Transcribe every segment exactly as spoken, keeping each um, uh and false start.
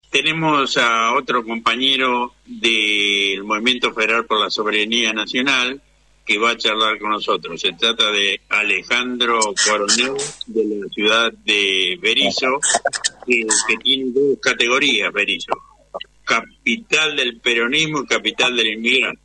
tenemos a otro compañero del Movimiento Federal por la Soberanía Nacional que va a charlar con nosotros. Se trata de Alejandro Coronel, de la ciudad de Berisso, que, que tiene dos categorías, Berisso: capital del peronismo y capital del inmigrante.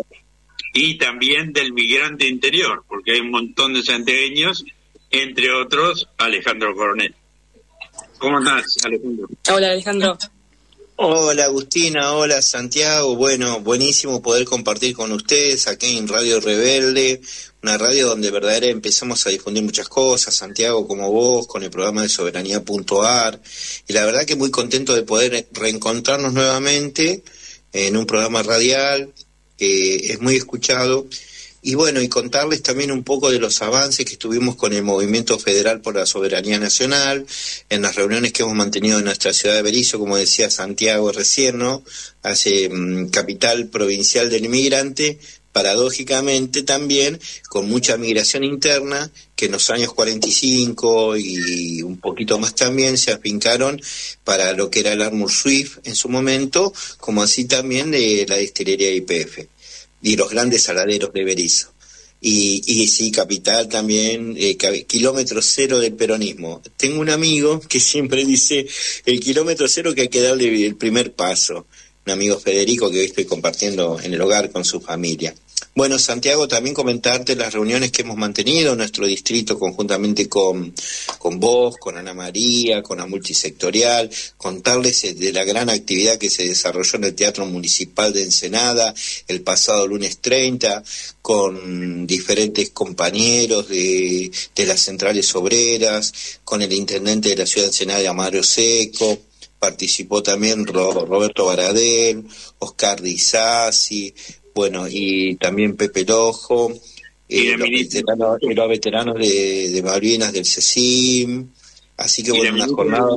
Y también del migrante interior, porque hay un montón de santiagueños, entre otros Alejandro Coronel. ¿Cómo estás, Alejandro? Hola, Alejandro. Hola, Agustina. Hola, Santiago. Bueno, buenísimo poder compartir con ustedes aquí en Radio Rebelde, una radio donde verdaderamente empezamos a difundir muchas cosas, Santiago, como vos, con el programa de soberanía punto a r, y la verdad que muy contento de poder reencontrarnos nuevamente en un programa radial que es muy escuchado, y bueno, y contarles también un poco de los avances que tuvimos con el Movimiento Federal por la Soberanía Nacional, en las reuniones que hemos mantenido en nuestra ciudad de Berisso, como decía Santiago recién, ¿no? Hace mmm, capital provincial del inmigrante, paradójicamente también con mucha migración interna, que en los años cuarenta y cinco y un poquito más también se afincaron para lo que era el Armour Swift en su momento, como así también de la destilería Y P F y los grandes saladeros de Berisso. Y, y sí, capital también, eh, kilómetro cero del peronismo. Tengo un amigo que siempre dice el kilómetro cero que hay que darle el primer paso. Un amigo Federico que hoy estoy compartiendo en el hogar con su familia. Bueno, Santiago, también comentarte las reuniones que hemos mantenido en nuestro distrito conjuntamente con, con vos, con Ana María, con la multisectorial, contarles de la gran actividad que se desarrolló en el Teatro Municipal de Ensenada el pasado lunes treinta, con diferentes compañeros de, de las centrales obreras, con el intendente de la ciudad de Ensenada, Amaro Seco. Participó también Roberto Baradel, Oscar Dizasi, bueno, y también Pepe Lojo, eh, los, veteranos, los veteranos de, de Malvinas del CECIM, así que bueno, una jornada...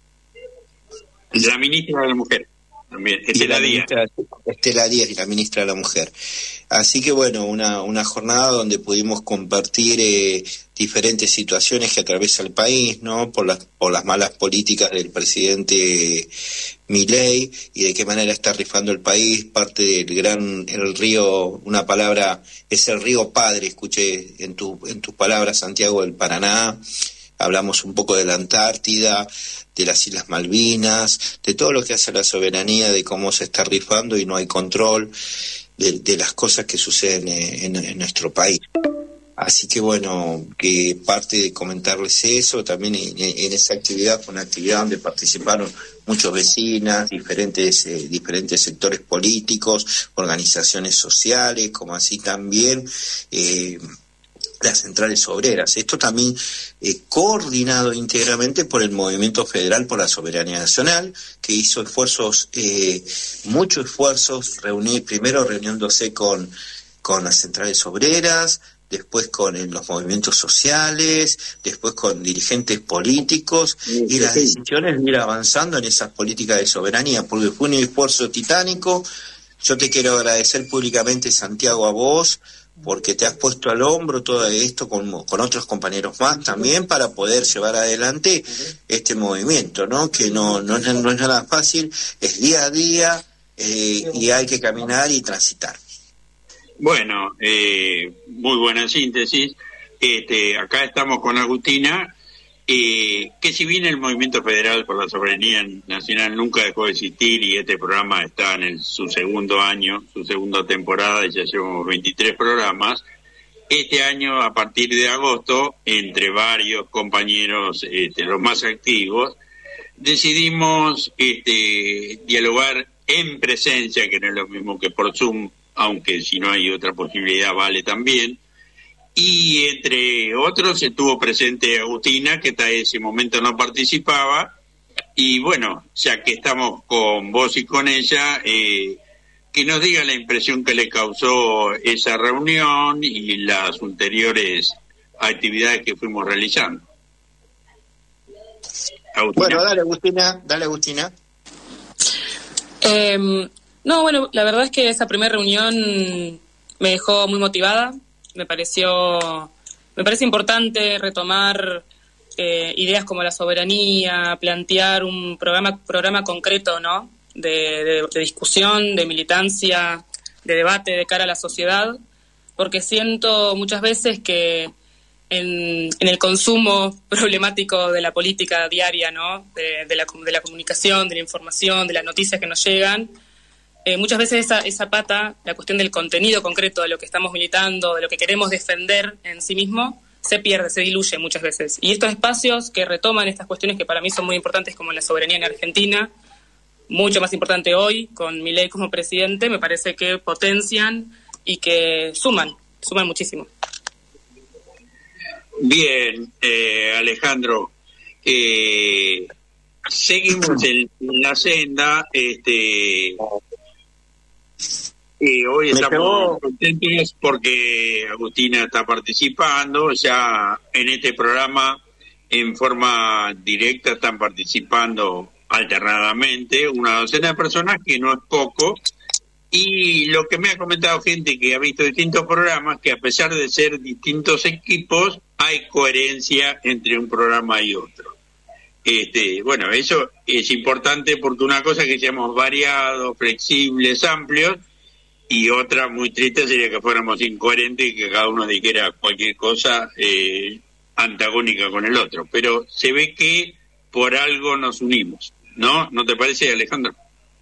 La ministra de la Mujer, también, Estela Díaz. Estela Díaz y la ministra de la Mujer. Así que bueno, una, una jornada donde pudimos compartir eh, diferentes situaciones que atraviesa el país, ¿no? Por las, por las malas políticas del presidente Milei y de qué manera está rifando el país, parte del gran, el río, una palabra, es el río padre, escuché en tu, en tus palabras, Santiago, del Paraná. Hablamos un poco de la Antártida, de las Islas Malvinas, de todo lo que hace a la soberanía, de cómo se está rifando y no hay control de, de las cosas que suceden en, en nuestro país. Así que bueno, que parte de comentarles eso, también en, en esa actividad fue una actividad donde participaron muchos vecinas, diferentes, eh, diferentes sectores políticos, organizaciones sociales, como así también eh, las centrales obreras. Esto también eh, coordinado íntegramente por el Movimiento Federal por la Soberanía Nacional, que hizo esfuerzos, eh, muchos esfuerzos, reunir, primero reuniéndose con, con las centrales obreras, después con eh, los movimientos sociales, después con dirigentes políticos, sí, y sí, las decisiones de ir avanzando en esas políticas de soberanía, porque fue un esfuerzo titánico. Yo te quiero agradecer públicamente, Santiago, a vos, porque te has puesto al hombro todo esto con, con otros compañeros más también para poder llevar adelante este movimiento, ¿no? Que no, no, no es nada fácil, es día a día eh, y hay que caminar y transitar. Bueno, eh, muy buena síntesis. Este, acá estamos con Agustina, eh, que si bien el Movimiento Federal por la Soberanía Nacional nunca dejó de existir y este programa está en el, su segundo año, su segunda temporada, y ya llevamos veintitrés programas, este año a partir de agosto, entre varios compañeros, este, los más activos, decidimos este, dialogar en presencia, que no es lo mismo que por Zoom, aunque si no hay otra posibilidad vale también. Y entre otros estuvo presente Agustina, que hasta ese momento no participaba, y bueno, ya que estamos con vos y con ella, eh, que nos diga la impresión que le causó esa reunión y las ulteriores actividades que fuimos realizando. Agustina. Bueno, dale Agustina, dale Agustina. Eh, no, bueno, la verdad es que esa primera reunión me dejó muy motivada. Me pareció, me parece importante retomar eh, ideas como la soberanía, plantear un programa programa concreto, ¿no? De, de, de discusión, de militancia, de debate de cara a la sociedad, porque siento muchas veces que en, en el consumo problemático de la política diaria, ¿no? De, de, la, de la comunicación, de la información, de las noticias que nos llegan, eh, muchas veces esa, esa pata, la cuestión del contenido concreto de lo que estamos militando, de lo que queremos defender en sí mismo, se pierde, se diluye muchas veces. Y estos espacios que retoman estas cuestiones que para mí son muy importantes, como la soberanía en Argentina, mucho más importante hoy, con Milei como presidente, me parece que potencian y que suman, suman muchísimo. Bien, eh, Alejandro, eh, seguimos en la senda, este... Y hoy estamos contentos porque Agustina está participando, ya en este programa en forma directa están participando alternadamente una docena de personas, que no es poco, y lo que me ha comentado gente que ha visto distintos programas, que a pesar de ser distintos equipos, hay coherencia entre un programa y otro. Este, bueno, eso es importante porque una cosa es que seamos variados, flexibles, amplios, y otra muy triste sería que fuéramos incoherentes y que cada uno dijera cualquier cosa eh, antagónica con el otro. Pero se ve que por algo nos unimos, ¿no? ¿No te parece, Alejandro?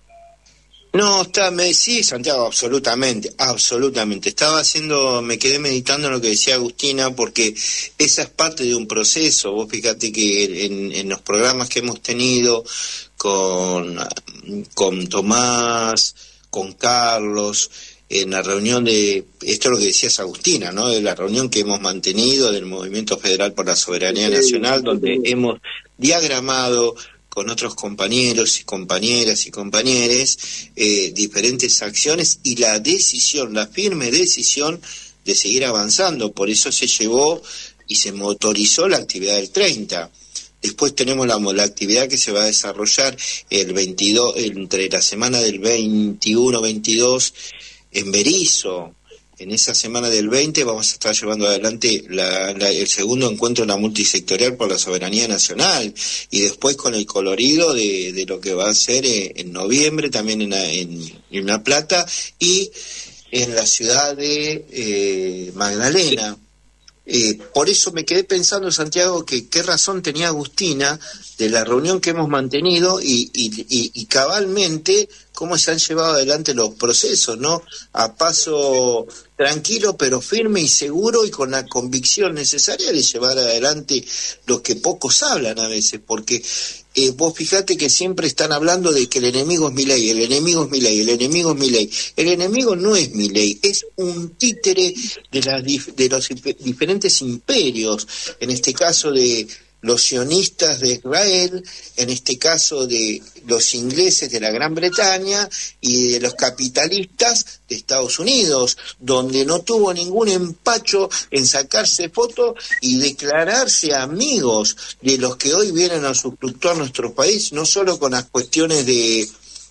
No, está, me sí, Santiago, absolutamente, absolutamente. Estaba haciendo, me quedé meditando en lo que decía Agustina, porque esa es parte de un proceso. Vos fíjate que en, en los programas que hemos tenido con, con Tomás, con Carlos, en la reunión de, esto es lo que decías Agustina, ¿no? De la reunión que hemos mantenido del Movimiento Federal por la Soberanía Nacional, donde hemos diagramado con otros compañeros y compañeras y compañeres eh, diferentes acciones y la decisión, la firme decisión de seguir avanzando. Por eso se llevó y se motorizó la actividad del treinta. Después tenemos la, la actividad que se va a desarrollar el veintidós, entre la semana del veintiuno veintidós en Berisso. En esa semana del veinte vamos a estar llevando adelante la, la, el segundo encuentro en la multisectorial por la soberanía nacional, y después con el colorido de, de lo que va a ser eh, en noviembre también en, en, en La Plata y en la ciudad de eh, Magdalena. Eh, por eso me quedé pensando, Santiago, que qué razón tenía Agustina de la reunión que hemos mantenido y, y, y, y cabalmente cómo se han llevado adelante los procesos, ¿no? A paso tranquilo, pero firme y seguro, y con la convicción necesaria de llevar adelante lo que pocos hablan a veces, porque eh, vos fijate que siempre están hablando de que el enemigo es Milei, el enemigo es Milei, el enemigo es Milei. El enemigo no es Milei, es un títere de, las, de los diferentes imperios, en este caso de los sionistas de Israel, en este caso de los ingleses de la Gran Bretaña y de los capitalistas de Estados Unidos, donde no tuvo ningún empacho en sacarse fotos y declararse amigos de los que hoy vienen a suscriptor nuestro país, no solo con las cuestiones de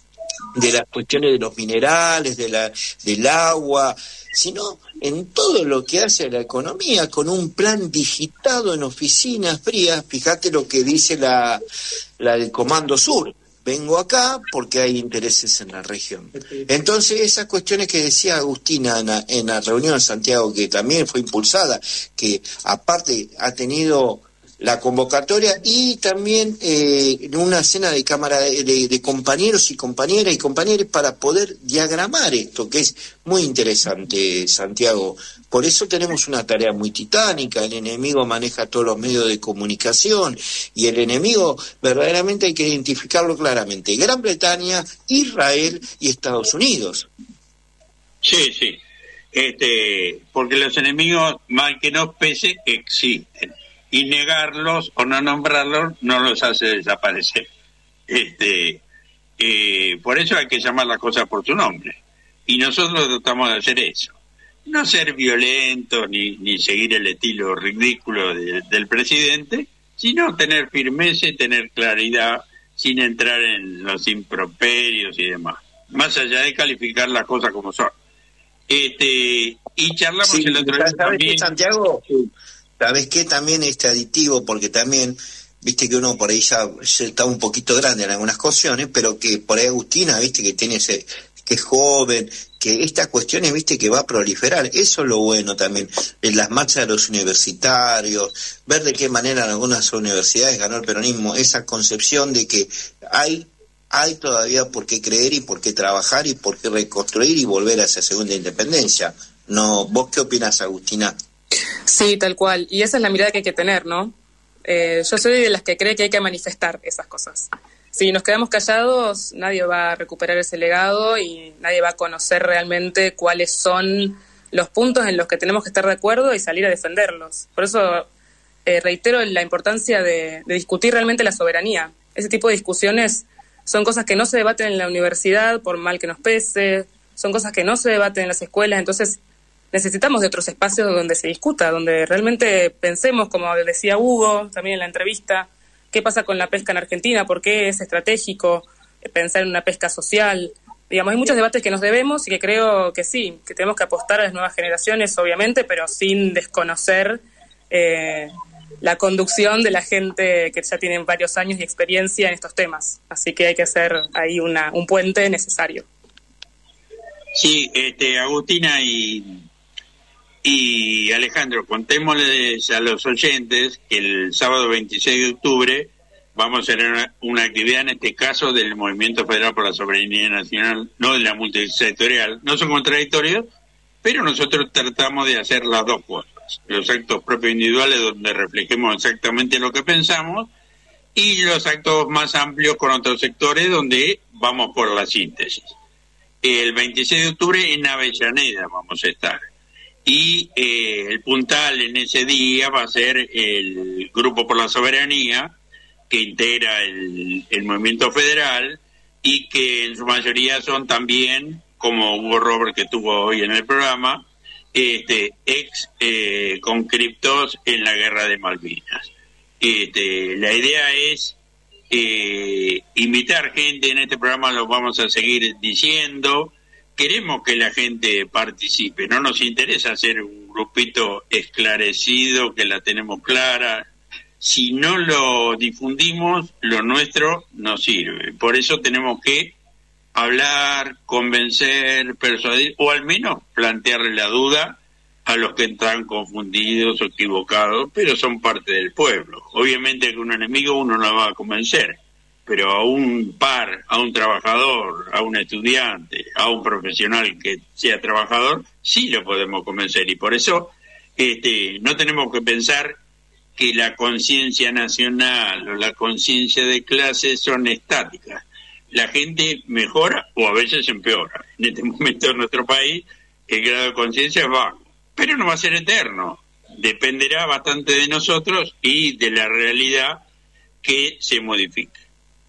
de las cuestiones de los minerales, de la del agua, sino en todo lo que hace a la economía, con un plan digitado en oficinas frías. Fíjate lo que dice la, la del Comando Sur: vengo acá porque hay intereses en la región. Entonces, esas cuestiones que decía Agustina en la, en la reunión de Santiago, que también fue impulsada, que aparte ha tenido la convocatoria y también eh, una cena de cámara de, de, de compañeros y compañeras y compañeros para poder diagramar esto, que es muy interesante, Santiago. Por eso tenemos una tarea muy titánica. El enemigo maneja todos los medios de comunicación y el enemigo verdaderamente hay que identificarlo claramente: Gran Bretaña, Israel y Estados Unidos. Sí, sí, este, porque los enemigos, mal que nos pese, existen. Y negarlos o no nombrarlos no los hace desaparecer. Este, eh, por eso hay que llamar las cosas por su nombre. Y nosotros tratamos de hacer eso. No ser violentos ni, ni seguir el estilo ridículo de, del presidente, sino tener firmeza y tener claridad sin entrar en los improperios y demás. Más allá de calificar las cosas como son. Este, y charlamos Sí, el otro día ¿sabes también. qué, Santiago? ¿sabes qué? También este aditivo, porque también, viste que uno por ahí ya, ya está un poquito grande en algunas cuestiones, pero que por ahí Agustina, viste que tiene ese, que es joven, que estas cuestiones, viste, que va a proliferar. Eso es lo bueno también, en las marchas de los universitarios, ver de qué manera en algunas universidades ganó el peronismo, esa concepción de que hay hay todavía por qué creer y por qué trabajar y por qué reconstruir y volver a esa segunda independencia. No, ¿vos qué opinás, Agustina? Sí, tal cual. Y esa es la mirada que hay que tener, ¿no? Eh, yo soy de las que cree que hay que manifestar esas cosas. Si nos quedamos callados, nadie va a recuperar ese legado y nadie va a conocer realmente cuáles son los puntos en los que tenemos que estar de acuerdo y salir a defenderlos. Por eso eh, reitero la importancia de, de discutir realmente la soberanía. Ese tipo de discusiones son cosas que no se debaten en la universidad, por mal que nos pese, son cosas que no se debaten en las escuelas, entonces necesitamos de otros espacios donde se discuta, donde realmente pensemos, como decía Hugo también en la entrevista, qué pasa con la pesca en Argentina, por qué es estratégico pensar en una pesca social. Digamos, hay muchos debates que nos debemos y que creo que sí, que tenemos que apostar a las nuevas generaciones, obviamente, pero sin desconocer eh, la conducción de la gente que ya tienen varios años de experiencia en estos temas. Así que hay que hacer ahí una, un puente necesario. Sí, este, Agustina y, y Alejandro, contémosles a los oyentes que el sábado veintiséis de octubre vamos a hacer una, una actividad, en este caso del Movimiento Federal por la Soberanía Nacional, no de la multisectorial. No son contradictorios, pero nosotros tratamos de hacer las dos cosas. Los actos propios individuales donde reflejemos exactamente lo que pensamos y los actos más amplios con otros sectores donde vamos por la síntesis. El veintiséis de octubre en Avellaneda vamos a estar y eh, el puntal en ese día va a ser el Grupo por la Soberanía que integra el, el Movimiento Federal y que en su mayoría son también, como Hugo Robert que estuvo hoy en el programa, Este, ex eh, conscriptos en la guerra de Malvinas. Este, la idea es eh, invitar gente, en este programa lo vamos a seguir diciendo, queremos que la gente participe, no nos interesa hacer un grupito esclarecido que la tenemos clara, si no lo difundimos, lo nuestro no sirve, por eso tenemos que hablar, convencer, persuadir, o al menos plantearle la duda a los que están confundidos o equivocados, pero son parte del pueblo. Obviamente que un enemigo uno no va a convencer, pero a un par, a un trabajador, a un estudiante, a un profesional que sea trabajador, sí lo podemos convencer. Y por eso este, no tenemos que pensar que la conciencia nacional o la conciencia de clase son estáticas. La gente mejora o a veces empeora. En este momento en nuestro país el grado de conciencia es bajo, pero no va a ser eterno. Dependerá bastante de nosotros y de la realidad que se modifique.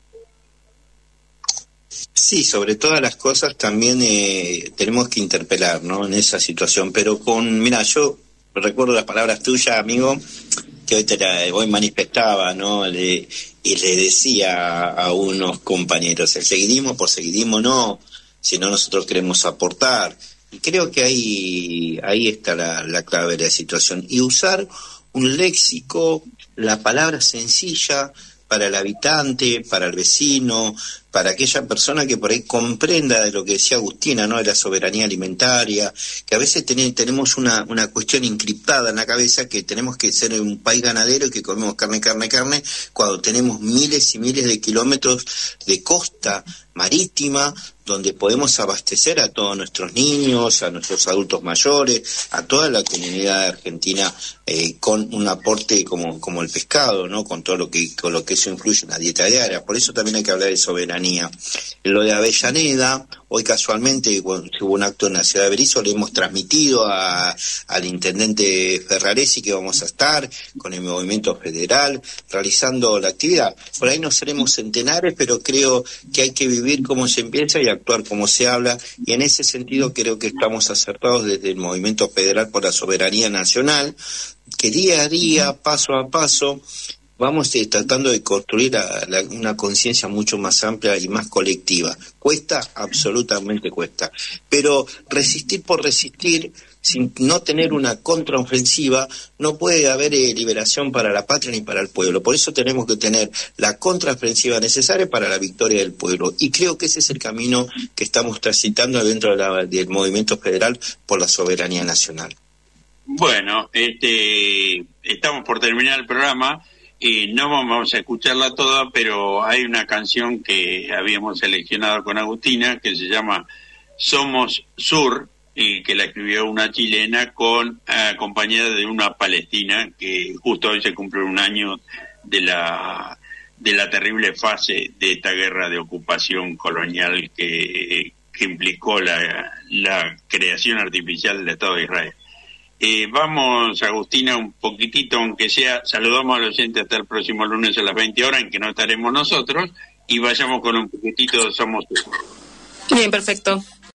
Sí, sobre todas las cosas también eh, tenemos que interpelar, ¿no? En esa situación, pero con, mira, yo recuerdo las palabras tuyas, amigo, que hoy te la, hoy manifestaba, ¿no? Le, y le decía a unos compañeros, el seguidismo por seguidismo no, sino nosotros queremos aportar. Y creo que ahí, ahí está la, la clave de la situación. Y usar un léxico, la palabra sencilla para el habitante, para el vecino, para aquella persona que por ahí comprenda de lo que decía Agustina, ¿no? De la soberanía alimentaria, que a veces ten, tenemos una, una cuestión encriptada en la cabeza que tenemos que ser un país ganadero y que comemos carne, carne, carne, cuando tenemos miles y miles de kilómetros de costa marítima, donde podemos abastecer a todos nuestros niños, a nuestros adultos mayores, a toda la comunidad argentina eh, con un aporte como, como el pescado, ¿no? Con todo lo que, con lo que eso influye en la dieta diaria. Por eso también hay que hablar de soberanía. Lo de Avellaneda, hoy casualmente cuando hubo un acto en la ciudad de Berisso, le hemos transmitido a, al intendente Ferraresi que vamos a estar con el Movimiento Federal realizando la actividad. Por ahí no seremos centenares, pero creo que hay que vivir como se empieza y actuar como se habla, y en ese sentido creo que estamos acertados desde el Movimiento Federal por la Soberanía Nacional, que día a día, paso a paso, vamos eh, tratando de construir a, la, una conciencia mucho más amplia y más colectiva. Cuesta, absolutamente cuesta, pero resistir por resistir, sin no tener una contraofensiva, no puede haber eh, liberación para la patria ni para el pueblo. Por eso tenemos que tener la contraofensiva necesaria para la victoria del pueblo. Y creo que ese es el camino que estamos transitando dentro de la, del movimiento federal por la soberanía nacional. Bueno, este, estamos por terminar el programa y no vamos a escucharla toda, pero hay una canción que habíamos seleccionado con Agustina que se llama Somos Sur, y que la escribió una chilena con acompañada de una palestina, que justo hoy se cumple un año de la de la terrible fase de esta guerra de ocupación colonial que, que implicó la, la creación artificial del Estado de Israel. Eh, vamos, Agustina, un poquitito, aunque sea, saludamos al oyente hasta el próximo lunes a las veinte horas, en que no estaremos nosotros, y vayamos con un poquitito de Somos Sur. Bien, perfecto.